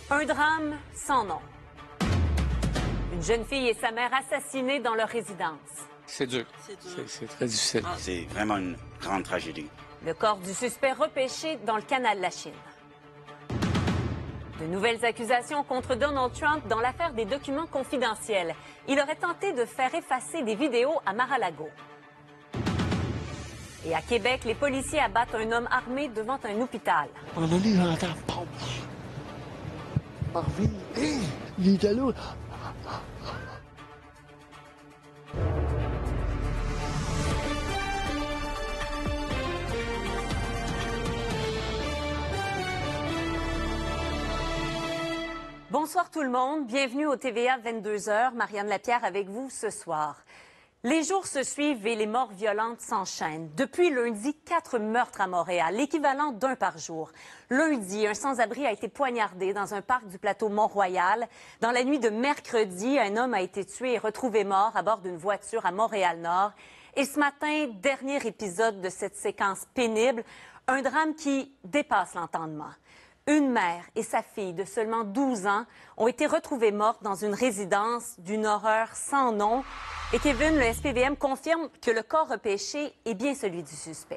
Un drame sans nom. Une jeune fille et sa mère assassinées dans leur résidence. C'est dur. C'est très difficile. C'est vraiment une grande tragédie. Le corps du suspect repêché dans le canal Lachine. De nouvelles accusations contre Donald Trump dans l'affaire des documents confidentiels. Il aurait tenté de faire effacer des vidéos à Mar-a-Lago. Et à Québec, les policiers abattent un homme armé devant un hôpital. On a lu j'entends pause. Marvin, il était là. Bonsoir tout le monde, bienvenue au TVA 22h. Marianne Lapierre avec vous ce soir. Les jours se suivent et les morts violentes s'enchaînent. Depuis lundi, 4 meurtres à Montréal, l'équivalent d'un par jour. Lundi, un sans-abri a été poignardé dans un parc du plateau Mont-Royal. Dans la nuit de mercredi, un homme a été tué et retrouvé mort à bord d'une voiture à Montréal-Nord. Et ce matin, dernier épisode de cette séquence pénible, un drame qui dépasse l'entendement. Une mère et sa fille de seulement 12 ans ont été retrouvées mortes dans une résidence d'une horreur sans nom. Et Kevin, le SPVM confirme que le corps repêché est bien celui du suspect.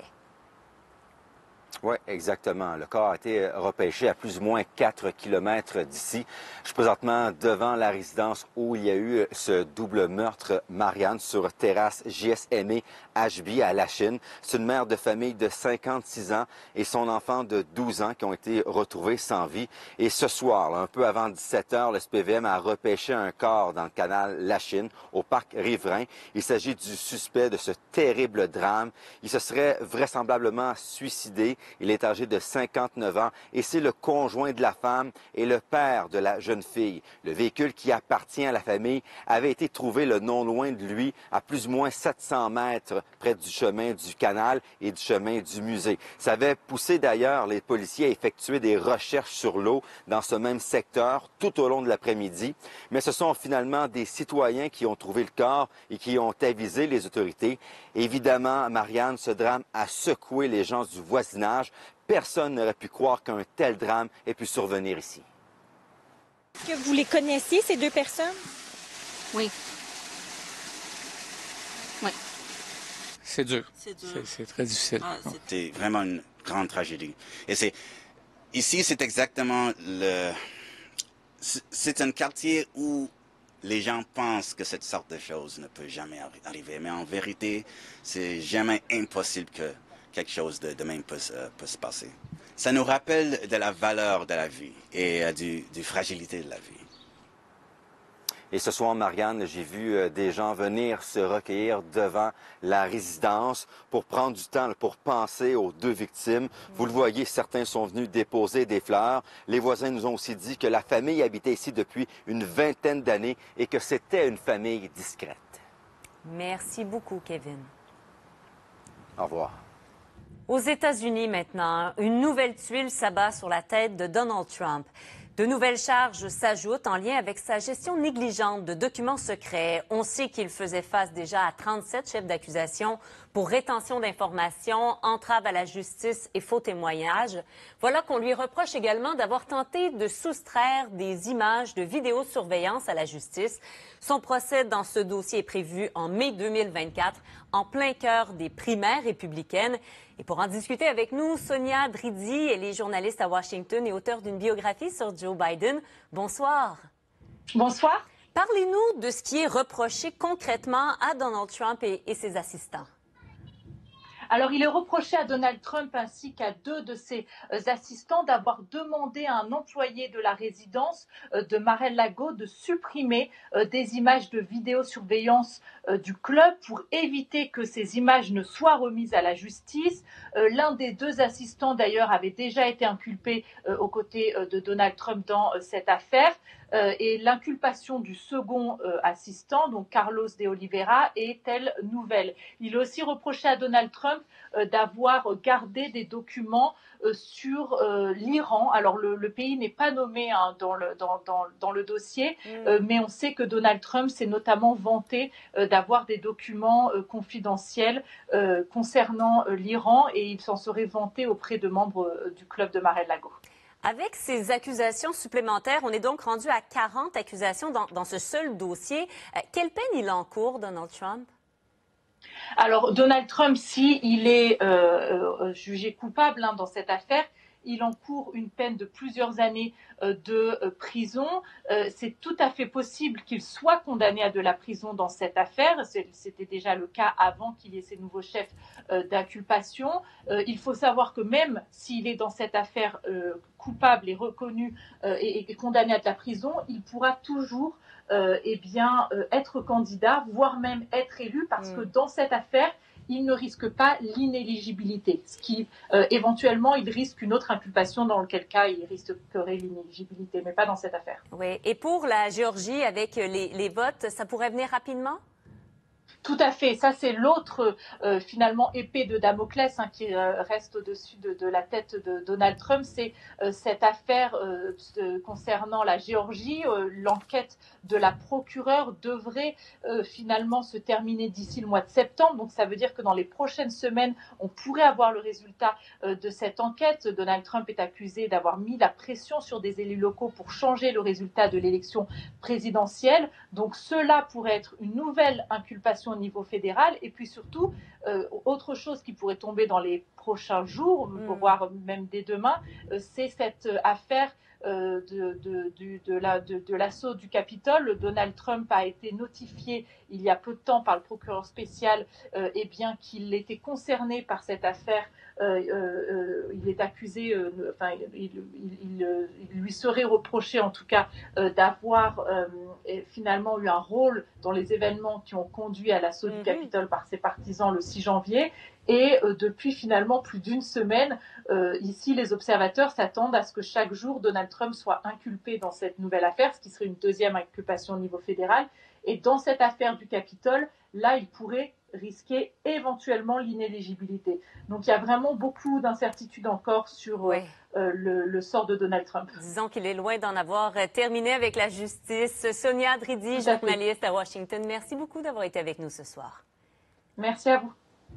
Oui, exactement. Le corps a été repêché à plus ou moins 4 kilomètres d'ici. Je suis présentement devant la résidence où il y a eu ce double meurtre, Marianne, sur terrasse JSME HB à Lachine. C'est une mère de famille de 56 ans et son enfant de 12 ans qui ont été retrouvés sans vie. Et ce soir, là, un peu avant 17 h, le SPVM a repêché un corps dans le canal Lachine, au parc riverain. Il s'agit du suspect de ce terrible drame. Il se serait vraisemblablement suicidé. Il est âgé de 59 ans et c'est le conjoint de la femme et le père de la jeune fille. Le véhicule qui appartient à la famille avait été trouvé non loin de lui, à plus ou moins 700 mètres près du chemin du canal et du chemin du musée. Ça avait poussé d'ailleurs les policiers à effectuer des recherches sur l'eau dans ce même secteur tout au long de l'après-midi. Mais ce sont finalement des citoyens qui ont trouvé le corps et qui ont avisé les autorités. Évidemment, Marianne, ce drame a secoué les gens du voisinage. Personne n'aurait pu croire qu'un tel drame ait pu survenir ici. Est-ce que vous les connaissiez, ces deux personnes? Oui. Oui. C'est dur. C'est très difficile. C'est vraiment une grande tragédie. Et ici, c'est exactement c'est un quartier où les gens pensent que cette sorte de choses ne peut jamais arriver. Mais en vérité, c'est jamais impossible que quelque chose de même peut se passer. Ça nous rappelle de la valeur de la vie et du fragilité de la vie. Et ce soir, Marianne, j'ai vu des gens venir se recueillir devant la résidence pour prendre du temps, pour penser aux deux victimes. Vous le voyez, certains sont venus déposer des fleurs. Les voisins nous ont aussi dit que la famille habitait ici depuis une vingtaine d'années et que c'était une famille discrète. Merci beaucoup, Kevin. Au revoir. Aux États-Unis maintenant, une nouvelle tuile s'abat sur la tête de Donald Trump. De nouvelles charges s'ajoutent en lien avec sa gestion négligente de documents secrets. On sait qu'il faisait face déjà à 37 chefs d'accusation pour rétention d'informations, entrave à la justice et faux témoignages. Voilà qu'on lui reproche également d'avoir tenté de soustraire des images de vidéosurveillance à la justice. Son procès dans ce dossier est prévu en mai 2024, en plein cœur des primaires républicaines. Et pour en discuter avec nous, Sonia Dridi, elle est journaliste à Washington et auteure d'une biographie sur Joe Biden. Bonsoir. Bonsoir. Parlez-nous de ce qui est reproché concrètement à Donald Trump et ses assistants. Alors, il est reproché à Donald Trump ainsi qu'à deux de ses assistants d'avoir demandé à un employé de la résidence de Mar-a-Lago de supprimer des images de vidéosurveillance du club pour éviter que ces images ne soient remises à la justice. L'un des deux assistants, d'ailleurs, avait déjà été inculpé aux côtés de Donald Trump dans cette affaire. Et l'inculpation du second assistant, donc Carlos de Oliveira, est-elle nouvelle? Il est aussi reproché à Donald Trump d'avoir gardé des documents sur l'Iran. Alors le pays n'est pas nommé dans le dossier, mais on sait que Donald Trump s'est notamment vanté d'avoir des documents confidentiels concernant l'Iran et il s'en serait vanté auprès de membres du club de Mar-a-Lago. Avec ces accusations supplémentaires, on est donc rendu à 40 accusations dans ce seul dossier. Quelle peine il encourt, Donald Trump? Alors, Donald Trump, s'il est jugé coupable dans cette affaire, il encourt une peine de plusieurs années de prison. C'est tout à fait possible qu'il soit condamné à de la prison dans cette affaire. C'était déjà le cas avant qu'il y ait ces nouveaux chefs d'inculpation. Il faut savoir que même s'il est dans cette affaire coupable et reconnu et condamné à de la prison, il pourra toujours être candidat, voire même être élu, parce que dans cette affaire, il ne risque pas l'inéligibilité, ce qui, éventuellement, il risque une autre inculpation, dans lequel cas il risquerait l'inéligibilité, mais pas dans cette affaire. Oui. Et pour la Géorgie, avec les votes, ça pourrait venir rapidement? Tout à fait. Ça, c'est l'autre, finalement, épée de Damoclès qui reste au-dessus de la tête de Donald Trump. C'est cette affaire concernant la Géorgie. L'enquête de la procureure devrait finalement se terminer d'ici le mois de septembre. Donc, ça veut dire que dans les prochaines semaines, on pourrait avoir le résultat de cette enquête. Donald Trump est accusé d'avoir mis la pression sur des élus locaux pour changer le résultat de l'élection présidentielle. Donc, cela pourrait être une nouvelle inculpation au niveau fédéral. Et puis surtout, autre chose qui pourrait tomber dans les prochains jours, voire même dès demain, c'est cette affaire de l'assaut du Capitole. Donald Trump a été notifié il y a peu de temps par le procureur spécial qu'il était concerné par cette affaire. Il est accusé, il lui serait reproché en tout cas d'avoir finalement eu un rôle dans les événements qui ont conduit à l'assaut du Capitole par ses partisans le 6 janvier. Et depuis finalement plus d'une semaine, ici les observateurs s'attendent à ce que chaque jour Donald Trump soit inculpé dans cette nouvelle affaire, ce qui serait une deuxième inculpation au niveau fédéral. Et dans cette affaire du Capitole, là, il pourrait risquer éventuellement l'inéligibilité. Donc il y a vraiment beaucoup d'incertitudes encore sur le sort de Donald Trump. Disons qu'il est loin d'en avoir terminé avec la justice. Sonia Dridi, journaliste à Washington, merci beaucoup d'avoir été avec nous ce soir. Merci à vous.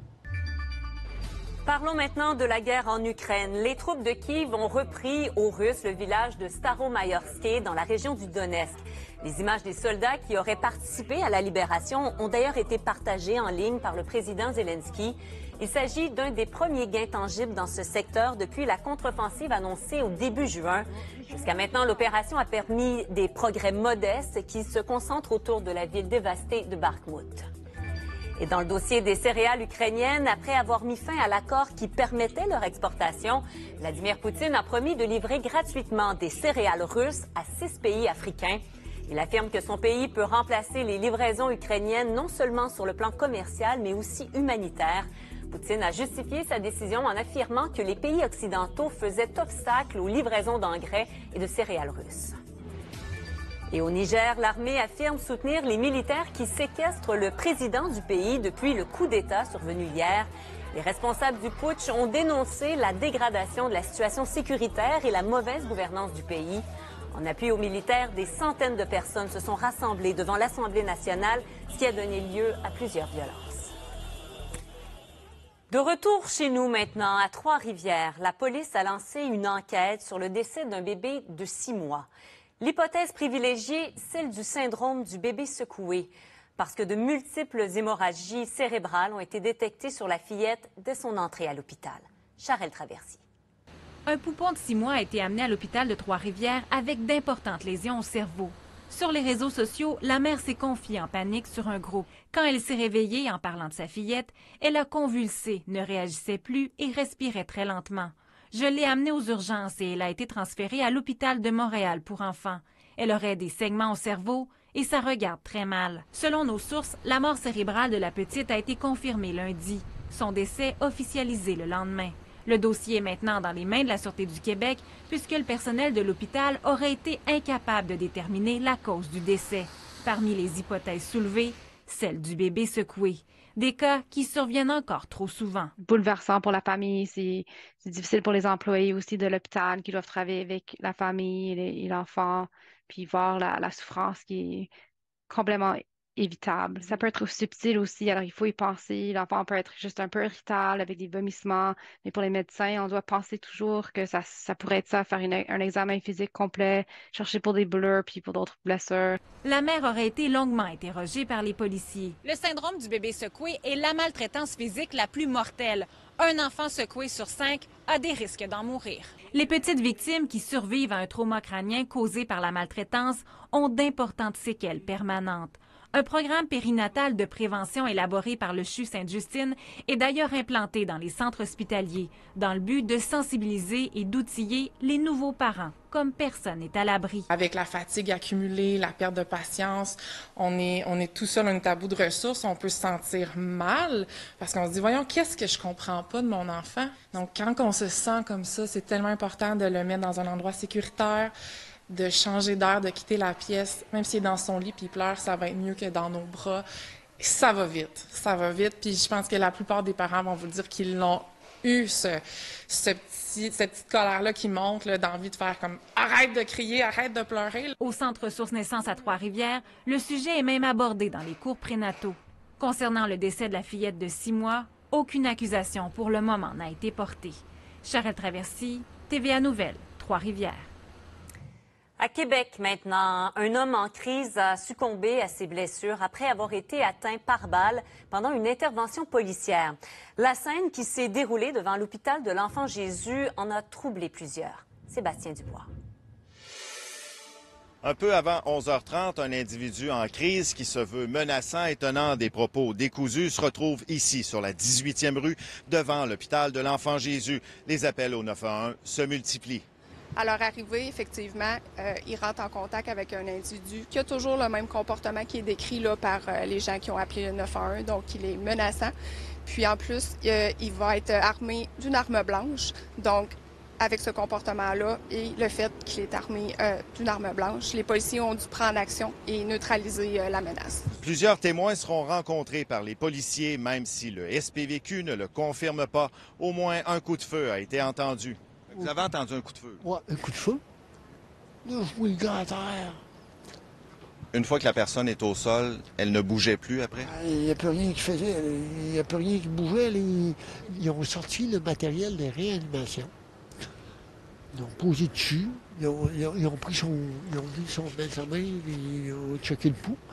Parlons maintenant de la guerre en Ukraine. Les troupes de Kiev ont repris aux Russes le village de Staromayorsk dans la région du Donetsk. Les images des soldats qui auraient participé à la libération ont d'ailleurs été partagées en ligne par le président Zelensky. Il s'agit d'un des premiers gains tangibles dans ce secteur depuis la contre-offensive annoncée au début juin. Jusqu'à maintenant, l'opération a permis des progrès modestes qui se concentrent autour de la ville dévastée de Bakhmut. Et dans le dossier des céréales ukrainiennes, après avoir mis fin à l'accord qui permettait leur exportation, Vladimir Poutine a promis de livrer gratuitement des céréales russes à 6 pays africains. Il affirme que son pays peut remplacer les livraisons ukrainiennes non seulement sur le plan commercial, mais aussi humanitaire. Poutine a justifié sa décision en affirmant que les pays occidentaux faisaient obstacle aux livraisons d'engrais et de céréales russes. Et au Niger, l'armée affirme soutenir les militaires qui séquestrent le président du pays depuis le coup d'État survenu hier. Les responsables du putsch ont dénoncé la dégradation de la situation sécuritaire et la mauvaise gouvernance du pays. En appui aux militaires, des centaines de personnes se sont rassemblées devant l'Assemblée nationale, ce qui a donné lieu à plusieurs violences. De retour chez nous maintenant, à Trois-Rivières, la police a lancé une enquête sur le décès d'un bébé de 6 mois. L'hypothèse privilégiée, celle du syndrome du bébé secoué, parce que de multiples hémorragies cérébrales ont été détectées sur la fillette dès son entrée à l'hôpital. Charelle Traversy. Un poupon de 6 mois a été amené à l'hôpital de Trois-Rivières avec d'importantes lésions au cerveau. Sur les réseaux sociaux, la mère s'est confiée en panique sur un groupe. Quand elle s'est réveillée en parlant de sa fillette, elle a convulsé, ne réagissait plus et respirait très lentement. Je l'ai amenée aux urgences et elle a été transférée à l'hôpital de Montréal pour enfants. Elle aurait des saignements au cerveau et ça regarde très mal. Selon nos sources, la mort cérébrale de la petite a été confirmée lundi. Son décès officialisé le lendemain. Le dossier est maintenant dans les mains de la Sûreté du Québec puisque le personnel de l'hôpital aurait été incapable de déterminer la cause du décès. Parmi les hypothèses soulevées, celle du bébé secoué. Des cas qui surviennent encore trop souvent. Bouleversant pour la famille, c'est difficile pour les employés aussi de l'hôpital qui doivent travailler avec la famille et l'enfant, puis voir la souffrance qui est complètement évitable. Ça peut être subtil aussi, alors il faut y penser. L'enfant peut être juste un peu irritable avec des vomissements, mais pour les médecins, on doit penser toujours que ça pourrait être ça, faire un examen physique complet, chercher pour des brûlures puis pour d'autres blessures. La mère aurait été longuement interrogée par les policiers. Le syndrome du bébé secoué est la maltraitance physique la plus mortelle. Un enfant secoué sur 5 a des risques d'en mourir. Les petites victimes qui survivent à un trauma crânien causé par la maltraitance ont d'importantes séquelles permanentes. Un programme périnatal de prévention élaboré par le CHU Sainte-Justine est d'ailleurs implanté dans les centres hospitaliers dans le but de sensibiliser et d'outiller les nouveaux parents, comme personne n'est à l'abri. Avec la fatigue accumulée, la perte de patience, on est tout seul, on est à bout de ressources, on peut se sentir mal parce qu'on se dit, voyons, qu'est-ce que je comprends pas de mon enfant? Donc, quand on se sent comme ça, c'est tellement important de le mettre dans un endroit sécuritaire, de changer d'air, de quitter la pièce. Même s'il est dans son lit puis il pleure, ça va être mieux que dans nos bras. Ça va vite. Puis je pense que la plupart des parents vont vous dire qu'ils l'ont eu, cette petite colère-là qui monte, d'envie de faire comme « arrête de crier, arrête de pleurer ». Au Centre Ressources Naissance à Trois-Rivières, le sujet est même abordé dans les cours prénataux. Concernant le décès de la fillette de 6 mois, aucune accusation pour le moment n'a été portée. Charelle Traversy, TVA Nouvelles, Trois-Rivières. À Québec maintenant, un homme en crise a succombé à ses blessures après avoir été atteint par balle pendant une intervention policière. La scène qui s'est déroulée devant l'hôpital de l'Enfant Jésus en a troublé plusieurs. Sébastien Dubois. Un peu avant 11h30, un individu en crise qui se veut menaçant et tenant des propos décousus se retrouve ici, sur la 18e rue, devant l'hôpital de l'Enfant Jésus. Les appels au 911 se multiplient. À leur arrivée, effectivement, ils rentrent en contact avec un individu qui a toujours le même comportement qui est décrit là, par les gens qui ont appelé le 911, donc il est menaçant. Puis en plus, il va être armé d'une arme blanche, donc avec ce comportement-là et le fait qu'il est armé d'une arme blanche, les policiers ont dû prendre action et neutraliser la menace. Plusieurs témoins seront rencontrés par les policiers, même si le SPVQ ne le confirme pas. Au moins un coup de feu a été entendu. Vous avez entendu un coup de feu? Ouais, un coup de feu. Là, je vois le gars à terre. Une fois que la personne est au sol, elle ne bougeait plus après? Il n'y a plus rien qui faisait. Il n'y a plus rien qui bougeait. Ils ont sorti le matériel de réanimation. Ils ont posé dessus. Ils ont pris son main de sa main, ils ont checké le pouls.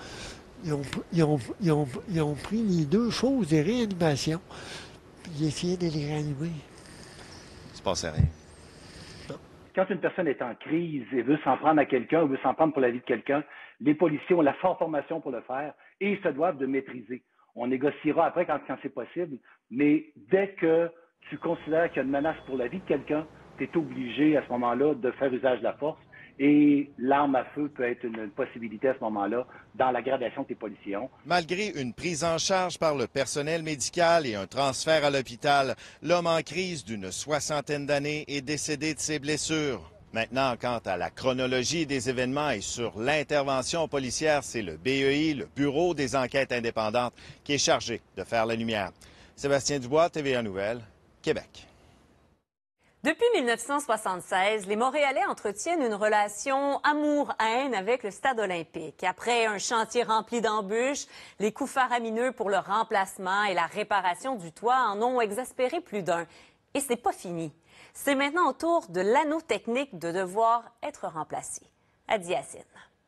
Ils ont pris les deux choses de réanimation. Puis ils essayaient de les réanimer. Il se passait rien. Quand une personne est en crise et veut s'en prendre à quelqu'un ou veut s'en prendre pour la vie de quelqu'un, les policiers ont la forte formation pour le faire et ils se doivent de maîtriser. On négociera après quand c'est possible, mais dès que tu considères qu'il y a une menace pour la vie de quelqu'un, tu es obligé à ce moment-là de faire usage de la force et l'arme à feu peut être une possibilité à ce moment-là dans la gradation que les policiers ont. Malgré une prise en charge par le personnel médical et un transfert à l'hôpital, l'homme en crise d'une 60aine d'années est décédé de ses blessures. Maintenant, quant à la chronologie des événements et sur l'intervention policière, c'est le BEI, le Bureau des enquêtes indépendantes, qui est chargé de faire la lumière. Sébastien Dubois, TVA Nouvelles, Québec. Depuis 1976, les Montréalais entretiennent une relation amour-haine avec le stade olympique. Après un chantier rempli d'embûches, les coûts faramineux pour le remplacement et la réparation du toit en ont exaspéré plus d'un. Et c'est pas fini. C'est maintenant au tour de l'anneau technique de devoir être remplacé. Adi Yassine.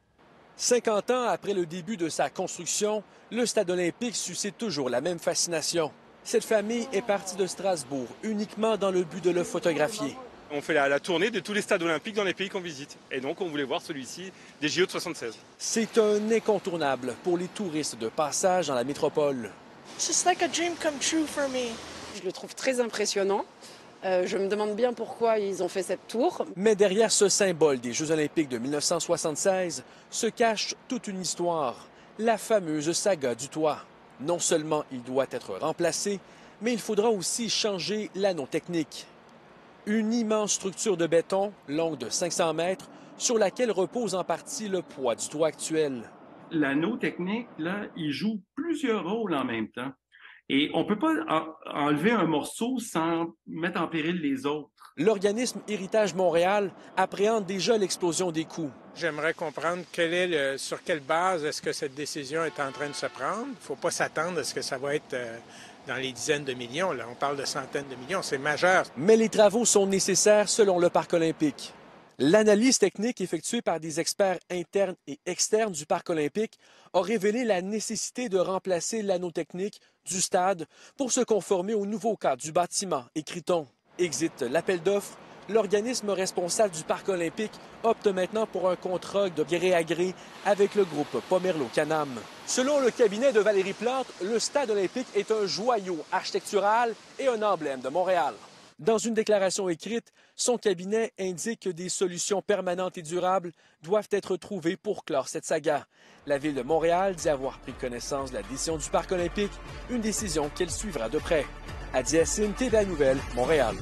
50 ans après le début de sa construction, le stade olympique suscite toujours la même fascination. Cette famille est partie de Strasbourg uniquement dans le but de le photographier. On fait la tournée de tous les stades olympiques dans les pays qu'on visite. Et donc, on voulait voir celui-ci des JO de 76. C'est un incontournable pour les touristes de passage dans la métropole. It's like a dream come true for me. Je le trouve très impressionnant. Je me demande bien pourquoi ils ont fait cette tour. Mais derrière ce symbole des Jeux olympiques de 1976 se cache toute une histoire, la fameuse saga du toit. Non seulement il doit être remplacé, mais il faudra aussi changer l'anneau technique. Une immense structure de béton, longue de 500 mètres, sur laquelle repose en partie le poids du toit actuel. L'anneau technique, là, il joue plusieurs rôles en même temps. Et on ne peut pas enlever un morceau sans mettre en péril les autres. L'organisme Héritage Montréal appréhende déjà l'explosion des coûts. J'aimerais comprendre sur quelle base est-ce que cette décision est en train de se prendre. Il ne faut pas s'attendre à ce que ça va être dans les dizaines de millions. Là, on parle de centaines de millions, c'est majeur. Mais les travaux sont nécessaires selon le Parc olympique. L'analyse technique effectuée par des experts internes et externes du Parc olympique a révélé la nécessité de remplacer l'anneau technique du stade pour se conformer au nouveau cadre du bâtiment, écrit-on. Exit l'appel d'offres, l'organisme responsable du Parc olympique opte maintenant pour un contrat de gré à gré avec le groupe Pomerleau-Canam. Selon le cabinet de Valérie Plante, le stade olympique est un joyau architectural et un emblème de Montréal. Dans une déclaration écrite, son cabinet indique que des solutions permanentes et durables doivent être trouvées pour clore cette saga. La Ville de Montréal dit avoir pris connaissance de la décision du Parc olympique, une décision qu'elle suivra de près. Adi Hassine, TVA Nouvelle, Montréal.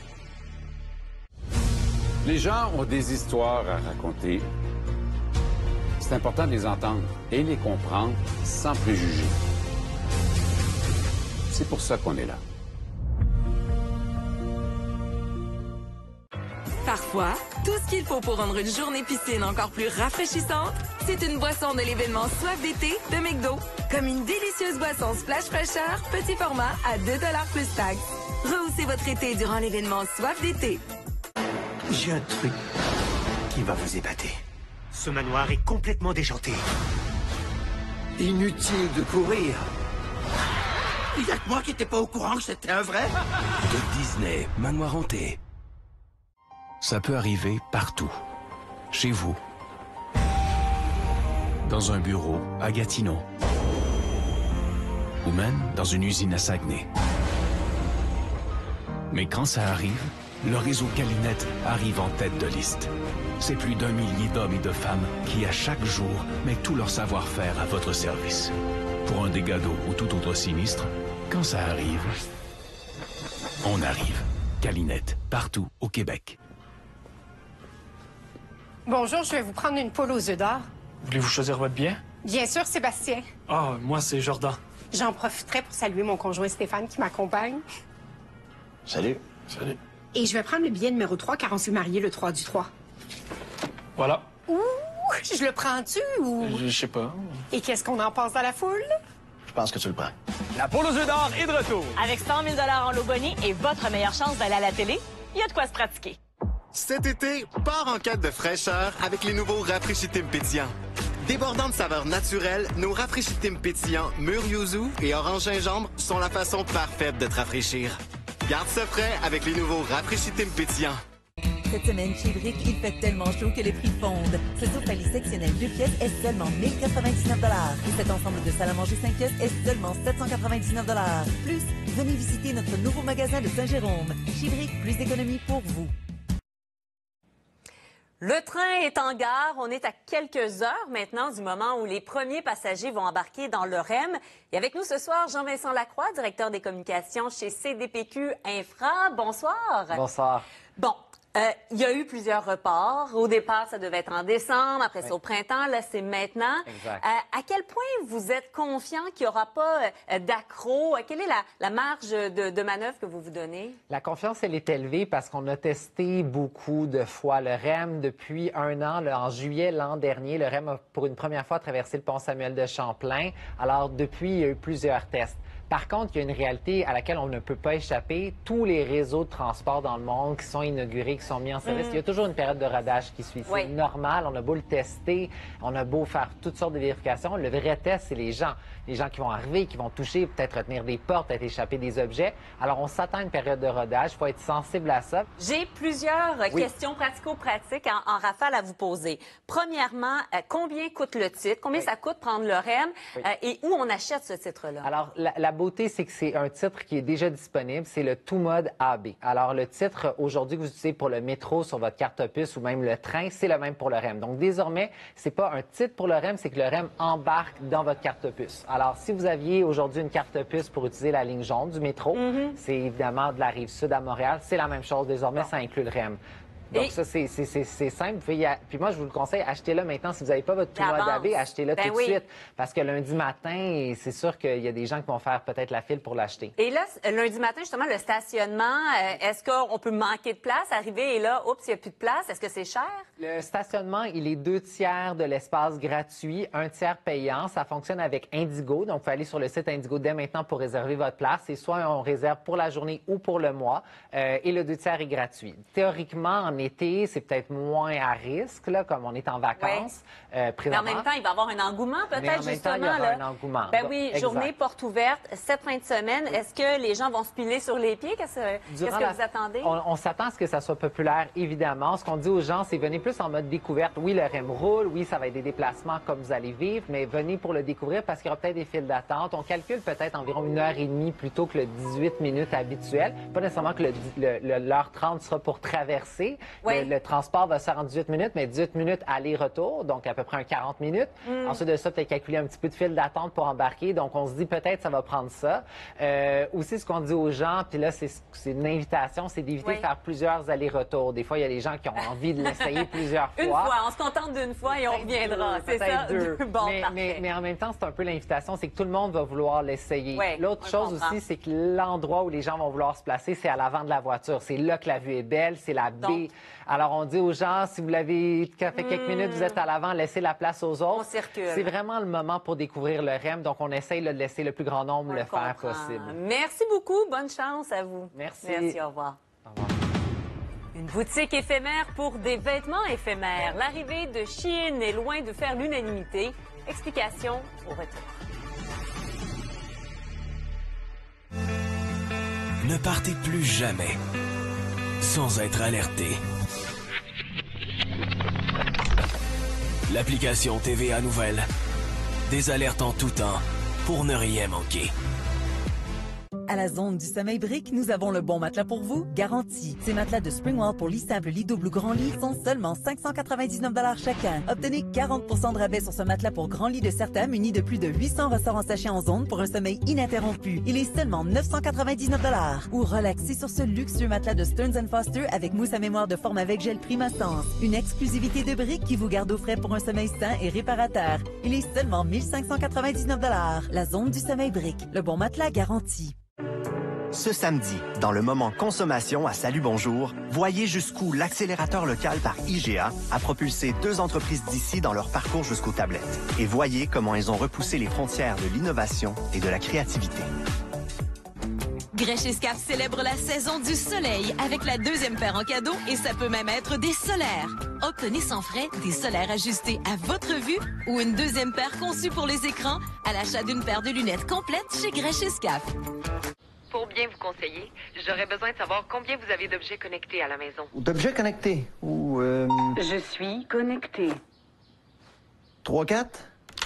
Les gens ont des histoires à raconter. C'est important de les entendre et les comprendre sans préjugés. C'est pour ça qu'on est là. Parfois, tout ce qu'il faut pour rendre une journée piscine encore plus rafraîchissante, c'est une boisson de l'événement Soif d'été de McDo. Comme une délicieuse boisson Splash Fraîcheur, petit format à 2 $ plus taxes. Rehaussez votre été durant l'événement Soif d'été. J'ai un truc qui va vous épater. Ce manoir est complètement déjanté. Inutile de courir. Il y a que moi qui n'étais pas au courant que c'était un vrai. De Disney, manoir hanté. Ça peut arriver partout. Chez vous. Dans un bureau à Gatineau. Ou même dans une usine à Saguenay. Mais quand ça arrive, le réseau Calinette arrive en tête de liste. C'est plus d'1 millier d'hommes et de femmes qui, à chaque jour, mettent tout leur savoir-faire à votre service. Pour un dégât d'eau ou tout autre sinistre, quand ça arrive, on arrive. Calinette, partout au Québec. Bonjour, je vais vous prendre une poule aux œufs d'or. Voulez-vous choisir votre bien? Bien sûr, Sébastien. Ah, moi, c'est Jordan. J'en profiterai pour saluer mon conjoint Stéphane qui m'accompagne. Salut. Salut. Et je vais prendre le billet numéro 3 car on s'est marié le 3 du 3. Voilà. Ouh, je le prends-tu ou... Je sais pas. Et qu'est-ce qu'on en pense dans la foule? Je pense que tu le prends. La poule aux œufs d'or est de retour. Avec 100 000 $ en lot boni et votre meilleure chance d'aller à la télé, il y a de quoi se pratiquer. Cet été, pars en quête de fraîcheur avec les nouveaux Rafraîchitim pétillants. Débordants de saveurs naturelles, nos Rafraîchitim pétillants mûr yuzu et orange gingembre sont la façon parfaite de te rafraîchir. Garde ça frais avec les nouveaux Rafraîchitim pétillants. Cette semaine, chez Brick, il fait tellement chaud que les prix fondent. Ce soupe à lit sectionnel 2 pièces est seulement 1 099 $. Et cet ensemble de salle à manger 5 pièces est seulement 799 $. Plus, venez visiter notre nouveau magasin de Saint-Jérôme. Chez Brick, plus d'économies pour vous. Le train est en gare. On est à quelques heures maintenant du moment où les premiers passagers vont embarquer dans le REM. Et avec nous ce soir, Jean-Vincent Lacroix, directeur des communications chez CDPQ Infra. Bonsoir. Bonsoir. Bon, il y a eu plusieurs reports. Au départ, ça devait être en décembre, après ça au printemps, là c'est maintenant. Exact. À quel point vous êtes confiant qu'il n'y aura pas d'accro? Quelle est la marge de manœuvre que vous vous donnez? La confiance, elle est élevée parce qu'on a testé beaucoup de fois le REM depuis 1 an. En juillet l'an dernier, le REM a pour une première fois traversé le pont Samuel de Champlain. Alors depuis, il y a eu plusieurs tests. Par contre, il y a une réalité à laquelle on ne peut pas échapper. Tous les réseaux de transport dans le monde qui sont inaugurés, qui sont mis en service, il y a toujours une période de rodage qui suit. C'est normal, on a beau le tester, on a beau faire toutes sortes de vérifications. Le vrai test, c'est les gens. Les gens qui vont arriver, qui vont toucher, peut-être retenir des portes, peut-être échapper des objets. Alors, on s'attend à une période de rodage. Il faut être sensible à ça. J'ai plusieurs questions pratico-pratiques en rafale à vous poser. Premièrement, combien coûte le titre? Combien ça coûte prendre le REM? Et où on achète ce titre-là? Alors, la beauté, c'est que c'est un titre qui est déjà disponible. C'est le Tout Mode AB. Alors, le titre, aujourd'hui, que vous utilisez pour le métro sur votre carte puce ou même le train, c'est le même pour le REM. Donc, désormais, c'est pas un titre pour le REM, c'est que le REM embarque dans votre carte puce. Alors, si vous aviez aujourd'hui une carte puce pour utiliser la ligne jaune du métro, c'est évidemment de la Rive-Sud à Montréal, c'est la même chose. Désormais, ça inclut le REM. Donc ça, c'est simple. Puis moi, je vous le conseille, achetez-le maintenant. Si vous n'avez pas votre tournoi d'AV, achetez-le tout de suite. Parce que lundi matin, c'est sûr qu'il y a des gens qui vont faire peut-être la file pour l'acheter. Et là, lundi matin, justement, le stationnement, est-ce qu'on peut manquer de place, arriver et là, oups, il n'y a plus de place? Est-ce que c'est cher? Le stationnement, il est 2/3 de l'espace gratuit, 1/3 payant. Ça fonctionne avec Indigo. Donc, vous pouvez aller sur le site Indigo dès maintenant pour réserver votre place. Et soit on réserve pour la journée ou pour le mois. Et le 2/3 est gratuit. Théoriquement, en été, c'est peut-être moins à risque, là, comme on est en vacances. Mais en même temps, il va y avoir un engouement, peut-être, justement. Il y aura un engouement. Ben oui, journée porte ouverte, cette fin de semaine. Est-ce que les gens vont se piler sur les pieds? Qu'est-ce que vous attendez? On s'attend à ce que ça soit populaire, évidemment. Ce qu'on dit aux gens, c'est venez plus en mode découverte. Oui, le REM roule. Oui, ça va être des déplacements comme vous allez vivre, mais venez pour le découvrir parce qu'il y aura peut-être des files d'attente. On calcule peut-être environ 1h30 plutôt que le 18 minutes habituel. Pas nécessairement que l'heure 30 sera pour traverser. Oui. Le transport va se faire en 18 minutes, mais 18 minutes aller-retour, donc à peu près un 40 minutes. Ensuite de ça, peut-être calculer un petit peu de file d'attente pour embarquer. Donc, on se dit peut-être ça va prendre ça. Aussi, ce qu'on dit aux gens, puis là, c'est une invitation, c'est d'éviter de faire plusieurs allers-retours. Des fois, il y a des gens qui ont envie de l'essayer plusieurs fois. Une fois, on se contente d'une fois et on reviendra. C'est ça? Bon, mais en même temps, c'est un peu l'invitation, c'est que tout le monde va vouloir l'essayer. L'autre chose aussi, c'est que l'endroit où les gens vont vouloir se placer, c'est à l'avant de la voiture. C'est là que la vue est belle, c'est la baie. Alors, on dit aux gens, si vous l'avez fait quelques minutes, vous êtes à l'avant, laissez la place aux autres. On circule. C'est vraiment le moment pour découvrir le REM, donc on essaye de laisser le plus grand nombre le faire possible. Merci beaucoup. Bonne chance à vous. Merci. Merci, au revoir. Au revoir. Une boutique éphémère pour des vêtements éphémères. L'arrivée de Shein est loin de faire l'unanimité. Explication au retour. Ne partez plus jamais sans être alerté. L'application TVA Nouvelles. Des alertes en tout temps pour ne rien manquer. À la zone du sommeil brique, nous avons le bon matelas pour vous, garanti. Ces matelas de Springwell pour lit simple, lit double ou grand lit sont seulement 599 $ chacun. Obtenez 40 % de rabais sur ce matelas pour grand lit de Certa muni de plus de 800 ressorts en sachet en zone pour un sommeil ininterrompu. Il est seulement 999 $. Ou relaxez sur ce luxueux matelas de Stearns & Foster avec mousse à mémoire de forme avec gel Primasense. Une exclusivité de brique qui vous garde au frais pour un sommeil sain et réparateur. Il est seulement 1599 $. La zone du sommeil brique, le bon matelas garanti. Ce samedi, dans le moment consommation à Salut Bonjour, voyez jusqu'où l'accélérateur local par IGA a propulsé 2 entreprises d'ici dans leur parcours jusqu'aux tablettes. Et voyez comment elles ont repoussé les frontières de l'innovation et de la créativité. Grèche-Escaf célèbre la saison du soleil avec la 2e paire en cadeau et ça peut même être des solaires. Obtenez sans frais des solaires ajustés à votre vue ou une 2e paire conçue pour les écrans à l'achat d'une paire de lunettes complète chez Grèche-Escaf. Pour bien vous conseiller, j'aurais besoin de savoir combien vous avez d'objets connectés à la maison. D'objets connectés? Ou Je suis connectée. 3, 4?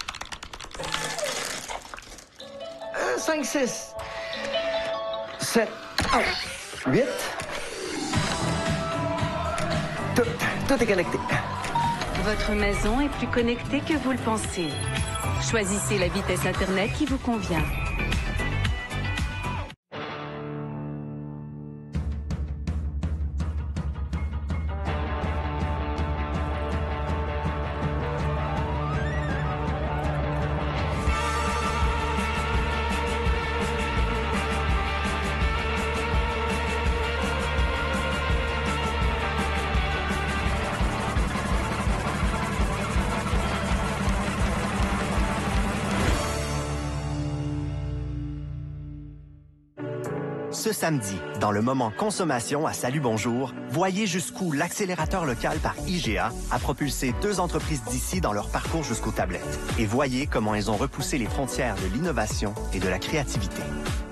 5, 6. 7. 8. Tout est connecté. Votre maison est plus connectée que vous le pensez. Choisissez la vitesse Internet qui vous convient. Ce samedi, dans le moment consommation à Salut Bonjour, voyez jusqu'où l'accélérateur local par IGA a propulsé 2 entreprises d'ici dans leur parcours jusqu'aux tablettes. Et voyez comment elles ont repoussé les frontières de l'innovation et de la créativité.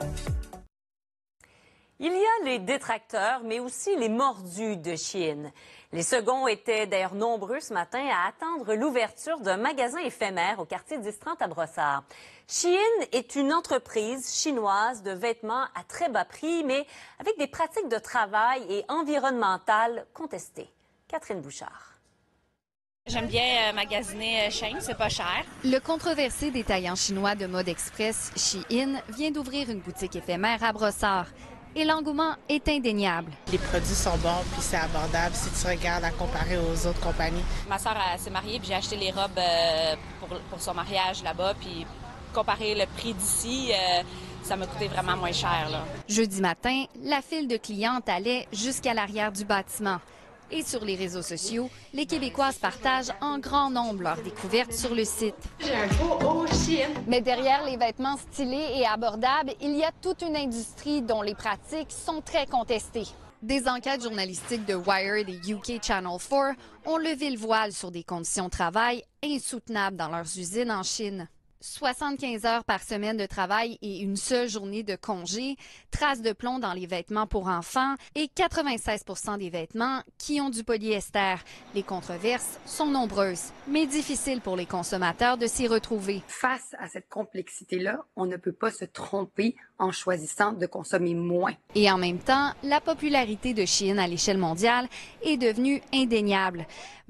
Il y a les détracteurs, mais aussi les mordus de Shein. Les seconds étaient d'ailleurs nombreux ce matin à attendre l'ouverture d'un magasin éphémère au quartier 1030 à Brossard. Shein est une entreprise chinoise de vêtements à très bas prix, mais avec des pratiques de travail et environnementales contestées. Catherine Bouchard. J'aime bien magasiner Shein, c'est pas cher. Le controversé détaillant chinois de mode express Shein vient d'ouvrir une boutique éphémère à Brossard. et l'engouement est indéniable. Les produits sont bons puis c'est abordable si tu regardes à comparer aux autres compagnies. Ma sœur s'est mariée puis j'ai acheté les robes pour son mariage là-bas. Puis comparer le prix d'ici, ça m'a coûté vraiment moins cher, là. Jeudi matin, la file de clientes allait jusqu'à l'arrière du bâtiment. Et sur les réseaux sociaux, les Québécoises partagent en grand nombre leurs découvertes sur le site. J'ai un beau haut Shein. Mais derrière les vêtements stylés et abordables, il y a toute une industrie dont les pratiques sont très contestées. Des enquêtes journalistiques de Wired et UK Channel 4 ont levé le voile sur des conditions de travail insoutenables dans leurs usines en Chine. 75 heures par semaine de travail et une seule journée de congé, traces de plomb dans les vêtements pour enfants et 96 % des vêtements qui ont du polyester. Les controverses sont nombreuses, mais difficiles pour les consommateurs de s'y retrouver. Face à cette complexité-là, on ne peut pas se tromper en choisissant de consommer moins. Et en même temps, la popularité de Shein à l'échelle mondiale est devenue indéniable.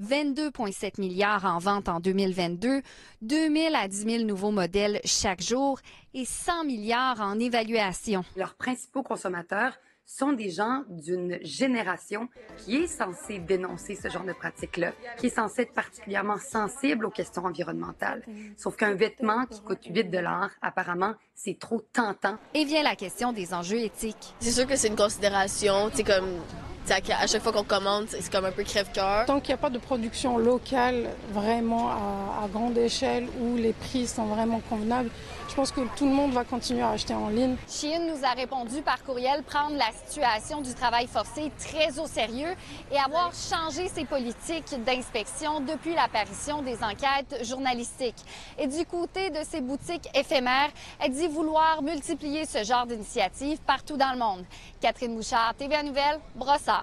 22,7 milliards en vente en 2022, 2 000 à 10 000 nouveaux modèles chaque jour et 100 milliards en évaluation. Leurs principaux consommateurs sont des gens d'une génération qui est censée dénoncer ce genre de pratique-là, qui est censée être particulièrement sensible aux questions environnementales. Sauf qu'un vêtement qui coûte 8 $, apparemment, c'est trop tentant. Et vient la question des enjeux éthiques. C'est sûr que c'est une considération, c'est comme... À chaque fois qu'on commande, c'est comme un peu crève-cœur. Tant qu'il n'y a pas de production locale vraiment à grande échelle où les prix sont vraiment convenables, je pense que tout le monde va continuer à acheter en ligne. Shein nous a répondu par courriel prendre la situation du travail forcé très au sérieux et avoir changé ses politiques d'inspection depuis l'apparition des enquêtes journalistiques. Et du côté de ses boutiques éphémères, elle dit vouloir multiplier ce genre d'initiatives partout dans le monde. Catherine Bouchard, TVA Nouvelles, Brossard.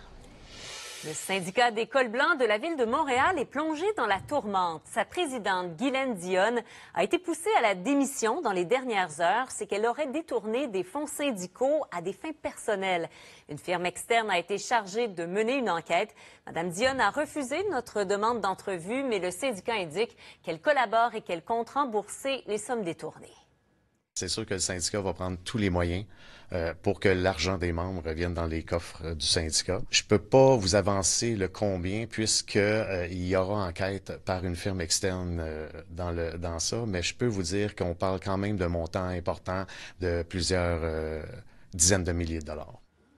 Le syndicat des cols blancs de la ville de Montréal est plongé dans la tourmente. Sa présidente, Guylaine Dionne, a été poussée à la démission dans les dernières heures. C'est qu'elle aurait détourné des fonds syndicaux à des fins personnelles. Une firme externe a été chargée de mener une enquête. Madame Dionne a refusé notre demande d'entrevue, mais le syndicat indique qu'elle collabore et qu'elle compte rembourser les sommes détournées. C'est sûr que le syndicat va prendre tous les moyens pour que l'argent des membres revienne dans les coffres du syndicat. Je peux pas vous avancer le combien puisque il y aura enquête par une firme externe dans ça, mais je peux vous dire qu'on parle quand même de montants importants de plusieurs dizaines de milliers de dollars.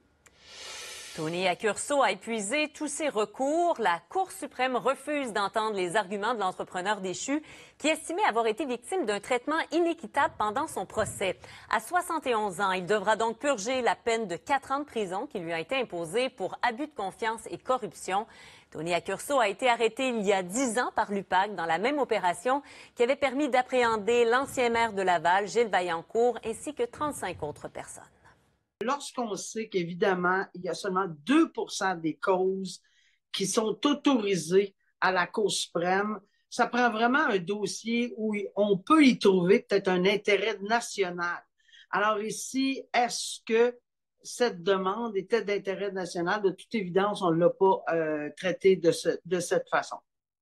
Tony Accurso a épuisé tous ses recours. La Cour suprême refuse d'entendre les arguments de l'entrepreneur déchu qui estimait avoir été victime d'un traitement inéquitable pendant son procès. À 71 ans, il devra donc purger la peine de 4 ans de prison qui lui a été imposée pour abus de confiance et corruption. Tony Accurso a été arrêté il y a 10 ans par l'UPAC dans la même opération qui avait permis d'appréhender l'ancien maire de Laval, Gilles Vaillancourt, ainsi que 35 autres personnes. Lorsqu'on sait qu'évidemment, il y a seulement 2 % des causes qui sont autorisées à la Cour suprême, ça prend vraiment un dossier où on peut y trouver peut-être un intérêt national. Alors ici, est-ce que cette demande était d'intérêt national? De toute évidence, on ne l'a pas traité de cette façon.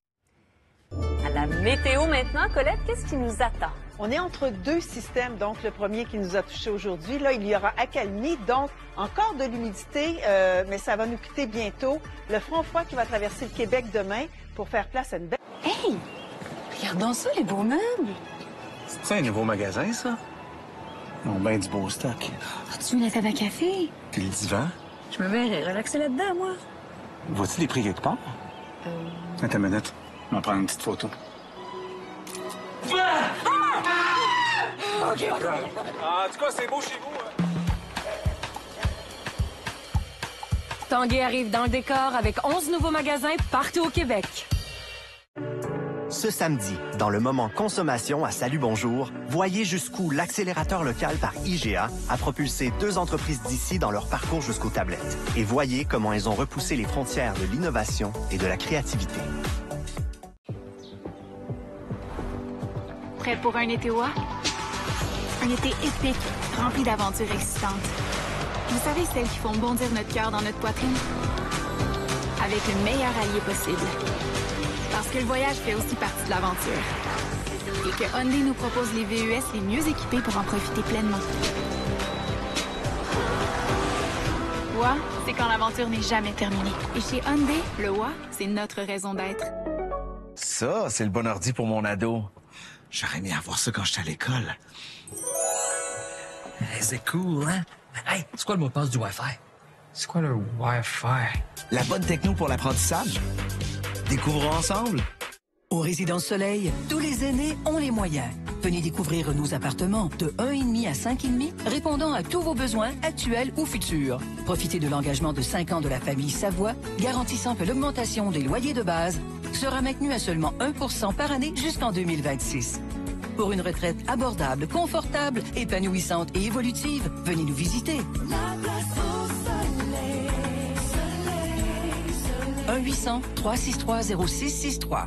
À la météo maintenant, Colette, qu'est-ce qui nous attend? On est entre deux systèmes, donc le premier qui nous a touché aujourd'hui. Là, il y aura accalmie, donc encore de l'humidité, mais ça va nous quitter bientôt. Le front froid qui va traverser le Québec demain pour faire place à une belle... Hey! Regardons ça, les beaux meubles! C'est un nouveau magasin, ça? Ils ont bien du beau stock. As-tu vu la table à café? Puis le divan? Je me verrais relaxer là-dedans, moi. Vois-tu les prix quelque part? Attends une minute. On va prendre une petite photo. OK. En tout cas, c'est beau chez vous. Tanguay arrive dans le décor avec 11 nouveaux magasins partout au Québec. Ce samedi, dans le moment consommation à Salut Bonjour, voyez jusqu'où l'accélérateur local par IGA a propulsé 2 entreprises d'ici dans leur parcours jusqu'aux tablettes. Et voyez comment elles ont repoussé les frontières de l'innovation et de la créativité. Prêt pour un été OA? Un été épique, rempli d'aventures excitantes. Vous savez, celles qui font bondir notre cœur dans notre poitrine? Avec le meilleur allié possible. Parce que le voyage fait aussi partie de l'aventure. Et que Hyundai nous propose les VUS les mieux équipés pour en profiter pleinement. WA, c'est quand l'aventure n'est jamais terminée. Et chez Hyundai, le WA, c'est notre raison d'être. Ça, c'est le bon ordi pour mon ado. J'aurais aimé avoir ça quand j'étais à l'école. Hey, c'est cool, hein? Hey, c'est quoi le mot de passe du Wi-Fi? C'est quoi le Wi-Fi? La bonne techno pour l'apprentissage? Découvrons ensemble. Au Résidence Soleil, tous les aînés ont les moyens. Venez découvrir nos appartements de 1,5 à 5,5, répondant à tous vos besoins actuels ou futurs. Profitez de l'engagement de 5 ans de la famille Savoie, garantissant que l'augmentation des loyers de base sera maintenue à seulement 1% par année jusqu'en 2026. Pour une retraite abordable, confortable, épanouissante et évolutive, venez nous visiter. 1-800-363-0663.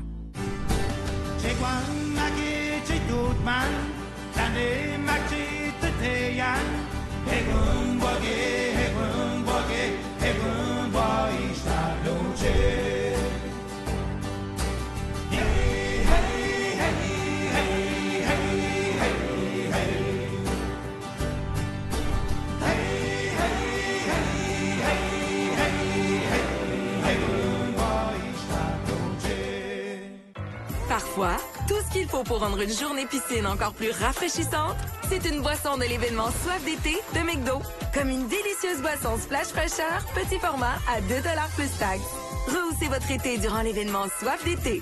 Parfois, tout ce qu'il faut pour rendre une journée piscine encore plus rafraîchissante, c'est une boisson de l'événement Soif d'été de McDo. Comme une délicieuse boisson Splash Fraîcheur, petit format à 2 $ plus taxes. Rehaussez votre été durant l'événement Soif d'été.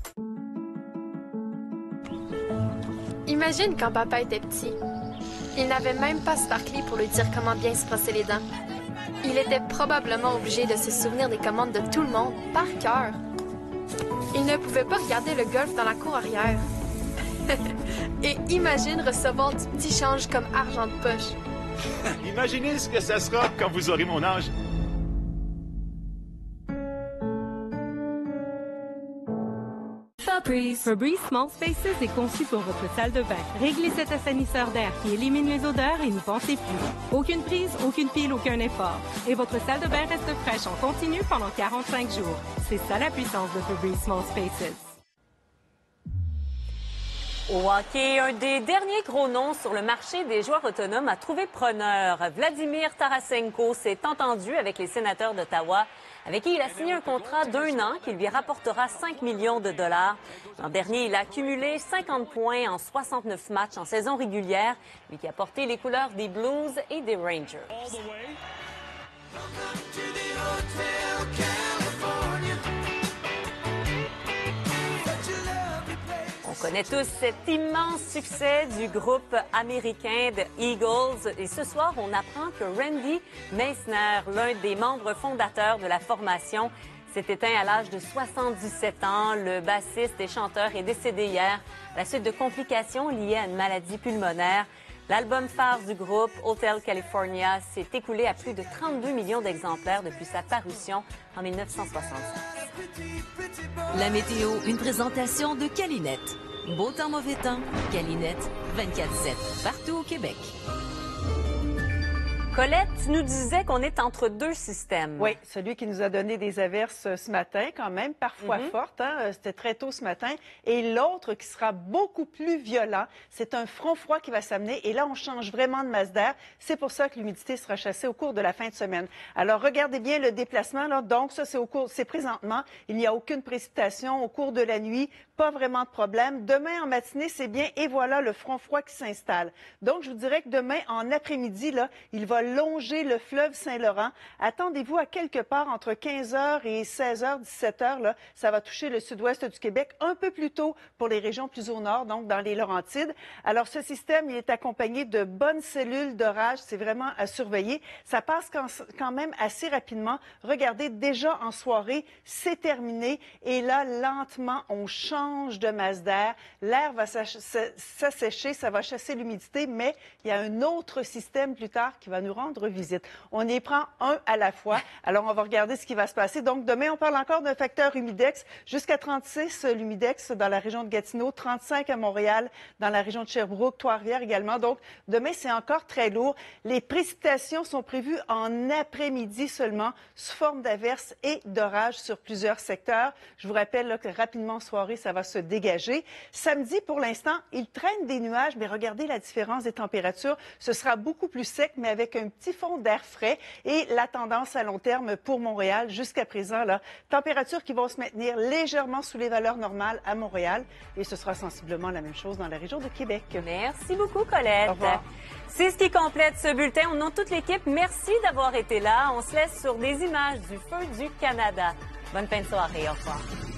Imagine quand papa était petit. Il n'avait même pas Sparkly pour lui dire comment bien se brosser les dents. Il était probablement obligé de se souvenir des commandes de tout le monde par cœur. Il ne pouvait pas regarder le golf dans la cour arrière. Et imagine recevoir du petit change comme argent de poche. Imaginez ce que ça sera quand vous aurez mon âge. Febreze Small Spaces est conçu pour votre salle de bain. Réglez cet assainisseur d'air qui élimine les odeurs et n'y pensez plus. Aucune prise, aucune pile, aucun effort. Et votre salle de bain reste fraîche en continu pendant 45 jours. C'est ça la puissance de Febreze Small Spaces. Au hockey, un des derniers gros noms sur le marché des joueurs autonomes a trouvé preneur. Vladimir Tarasenko s'est entendu avec les sénateurs d'Ottawa, avec qui il a signé un contrat d'1 an qui lui rapportera 5 millions de dollars. L'an dernier, il a accumulé 50 points en 69 matchs en saison régulière, lui qui a porté les couleurs des Blues et des Rangers. On connaît tous cet immense succès du groupe américain The Eagles. Et ce soir, on apprend que Randy Meisner, l'un des membres fondateurs de la formation, s'est éteint à l'âge de 77 ans. Le bassiste et chanteur est décédé hier à la suite de complications liées à une maladie pulmonaire. L'album phare du groupe, Hotel California, s'est écoulé à plus de 32 millions d'exemplaires depuis sa parution en 1966. La météo, une présentation de Calinette. Beau temps, mauvais temps, Calinette, 24/7, partout au Québec. Colette, tu nous disais qu'on est entre deux systèmes. Oui, celui qui nous a donné des averses ce matin, quand même, parfois fortes, hein? C'était très tôt ce matin. Et l'autre qui sera beaucoup plus violent, c'est un front froid qui va s'amener. Et là, on change vraiment de masse d'air. C'est pour ça que l'humidité sera chassée au cours de la fin de semaine. Alors, regardez bien le déplacement, là. Donc, ça, c'est présentement. Il n'y a aucune précipitation au cours de la nuit. Pas vraiment de problème. Demain, en matinée, c'est bien. Et voilà le front froid qui s'installe. Donc, je vous dirais que demain, en après-midi, là, il va longer le fleuve Saint-Laurent. Attendez-vous à quelque part entre 15h et 16h, 17h. Là, ça va toucher le sud-ouest du Québec un peu plus tôt pour les régions plus au nord, donc dans les Laurentides. Alors, ce système, il est accompagné de bonnes cellules d'orage. C'est vraiment à surveiller. Ça passe quand même assez rapidement. Regardez, déjà en soirée, c'est terminé. Et là, lentement, on change de masse d'air. L'air va s'assécher, ça va chasser l'humidité, mais il y a un autre système plus tard qui va nous rendre visite. On y prend un à la fois. Alors, on va regarder ce qui va se passer. Donc, demain, on parle encore d'un facteur humidex. Jusqu'à 36, l'humidex dans la région de Gatineau, 35 à Montréal, dans la région de Sherbrooke, Trois-Rivières également. Donc, demain, c'est encore très lourd. Les précipitations sont prévues en après-midi seulement, sous forme d'averses et d'orages sur plusieurs secteurs. Je vous rappelle là, que rapidement, en soirée, ça va se dégager. Samedi, pour l'instant, il traîne des nuages, mais regardez la différence des températures. Ce sera beaucoup plus sec, mais avec un un petit fond d'air frais. Et la tendance à long terme pour Montréal, jusqu'à présent, là, températures qui vont se maintenir légèrement sous les valeurs normales à Montréal. Et ce sera sensiblement la même chose dans la région de Québec. Merci beaucoup, Colette. Au revoir. C'est ce qui complète ce bulletin. Au nom de toute l'équipe, merci d'avoir été là. On se laisse sur des images du feu du Canada. Bonne fin de soirée. Au revoir.